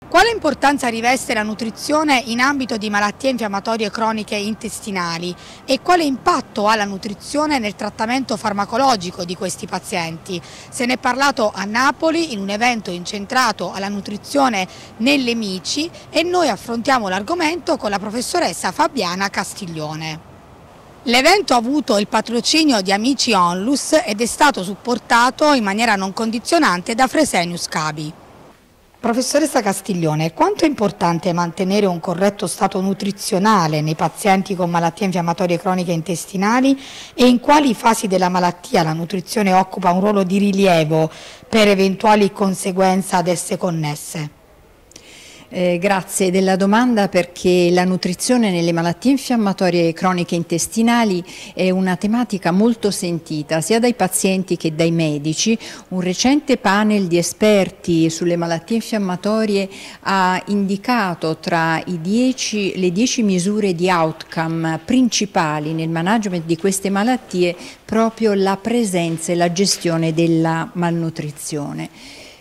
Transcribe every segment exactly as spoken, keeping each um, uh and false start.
Quale importanza riveste la nutrizione in ambito di malattie infiammatorie croniche intestinali e quale impatto ha la nutrizione nel trattamento farmacologico di questi pazienti? Se ne è parlato a Napoli in un evento incentrato alla nutrizione nelle mici e noi affrontiamo l'argomento con la professoressa Fabiana Castiglione. L'evento ha avuto il patrocinio di Amici Onlus ed è stato supportato in maniera non condizionante da Fresenius Kabi. Professoressa Castiglione, quanto è importante mantenere un corretto stato nutrizionale nei pazienti con malattie infiammatorie croniche intestinali e in quali fasi della malattia la nutrizione occupa un ruolo di rilievo per eventuali conseguenze ad esse connesse? Eh, grazie della domanda, perché la nutrizione nelle malattie infiammatorie croniche intestinali è una tematica molto sentita sia dai pazienti che dai medici. Un recente panel di esperti sulle malattie infiammatorie ha indicato tra i dieci, le dieci misure di outcome principali nel management di queste malattie proprio la presenza e la gestione della malnutrizione.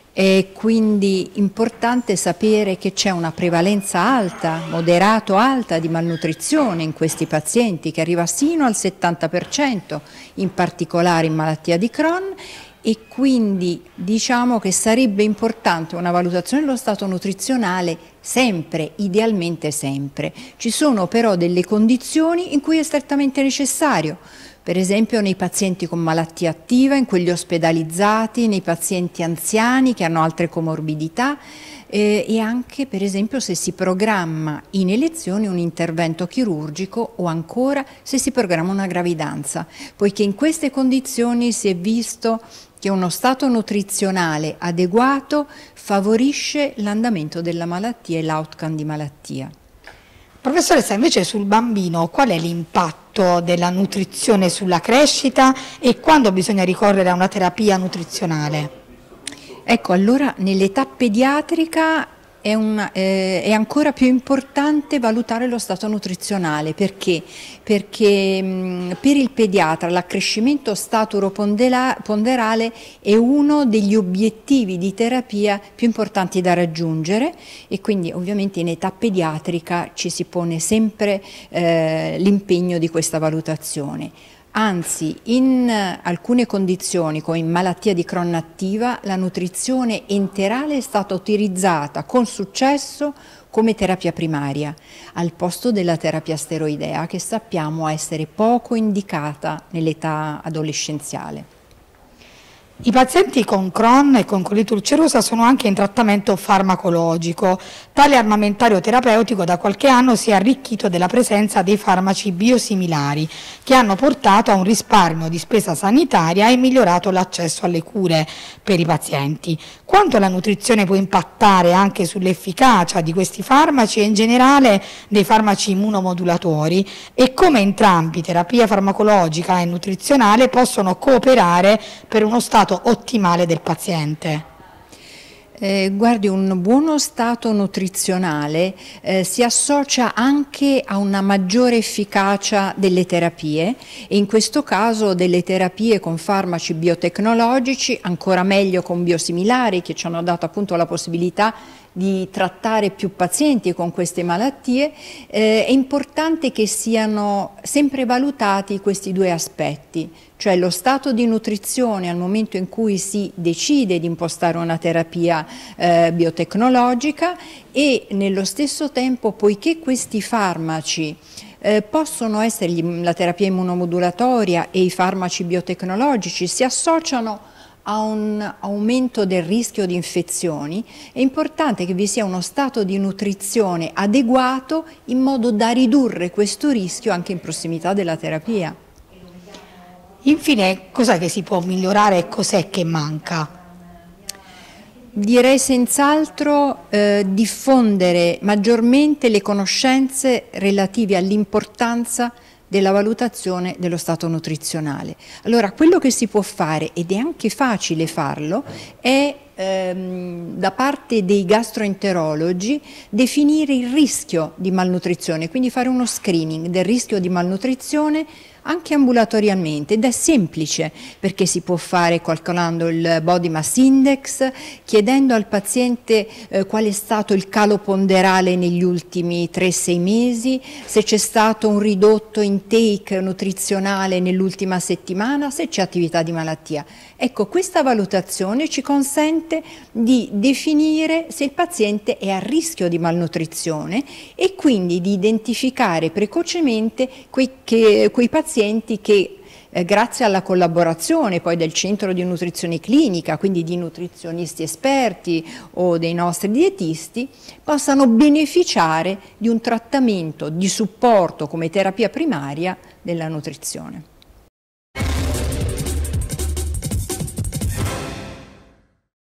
È quindi importante sapere che c'è una prevalenza alta, moderato alta di malnutrizione in questi pazienti, che arriva sino al settanta per cento, in particolare in malattia di Crohn, e quindi diciamo che sarebbe importante una valutazione dello stato nutrizionale sempre, idealmente sempre. Ci sono però delle condizioni in cui è strettamente necessario. Per esempio nei pazienti con malattia attiva, in quelli ospedalizzati, nei pazienti anziani che hanno altre comorbidità eh, e anche per esempio se si programma in elezione un intervento chirurgico o ancora se si programma una gravidanza, poiché in queste condizioni si è visto che uno stato nutrizionale adeguato favorisce l'andamento della malattia e l'outcome di malattia. Professoressa, invece sul bambino qual è l'impatto della nutrizione sulla crescita e quando bisogna ricorrere a una terapia nutrizionale? Ecco, allora nell'età pediatrica è, una, eh, è ancora più importante valutare lo stato nutrizionale. Perché? Perché mh, per il pediatra l'accrescimento staturo-ponderale è uno degli obiettivi di terapia più importanti da raggiungere e quindi ovviamente in età pediatrica ci si pone sempre eh, l'impegno di questa valutazione. Anzi, in alcune condizioni, come in malattia di Crohn attiva, la nutrizione enterale è stata utilizzata con successo come terapia primaria, al posto della terapia steroidea, che sappiamo essere poco indicata nell'età adolescenziale. I pazienti con Crohn e con colite ulcerosa sono anche in trattamento farmacologico. Tale armamentario terapeutico da qualche anno si è arricchito della presenza dei farmaci biosimilari che hanno portato a un risparmio di spesa sanitaria e migliorato l'accesso alle cure per i pazienti. Quanto la nutrizione può impattare anche sull'efficacia di questi farmaci e in generale dei farmaci immunomodulatori e come entrambi, terapia farmacologica e nutrizionale, possono cooperare per uno stato ottimale del paziente? Eh, guardi, un buono stato nutrizionale eh, si associa anche a una maggiore efficacia delle terapie e in questo caso delle terapie con farmaci biotecnologici, ancora meglio con biosimilari che ci hanno dato appunto la possibilità di trattare più pazienti con queste malattie. Eh, è importante che siano sempre valutati questi due aspetti, cioè lo stato di nutrizione al momento in cui si decide di impostare una terapia eh, biotecnologica e nello stesso tempo, poiché questi farmaci eh, possono essere, la terapia immunomodulatoria e i farmaci biotecnologici si associano a un aumento del rischio di infezioni, è importante che vi sia uno stato di nutrizione adeguato in modo da ridurre questo rischio anche in prossimità della terapia. Infine, cos'è che si può migliorare e cos'è che manca? Direi senz'altro eh, diffondere maggiormente le conoscenze relative all'importanza della valutazione dello stato nutrizionale. Allora, quello che si può fare, ed è anche facile farlo, è ehm, da parte dei gastroenterologi definire il rischio di malnutrizione, quindi fare uno screening del rischio di malnutrizione anche ambulatorialmente, ed è semplice perché si può fare calcolando il body mass index, chiedendo al paziente eh, qual è stato il calo ponderale negli ultimi tre sei mesi, se c'è stato un ridotto intake nutrizionale nell'ultima settimana, se c'è attività di malattia. Ecco, questa valutazione ci consente di definire se il paziente è a rischio di malnutrizione e quindi di identificare precocemente quei, che, quei pazienti che eh, grazie alla collaborazione poi del centro di nutrizione clinica, quindi di nutrizionisti esperti o dei nostri dietisti, possano beneficiare di un trattamento di supporto come terapia primaria della nutrizione.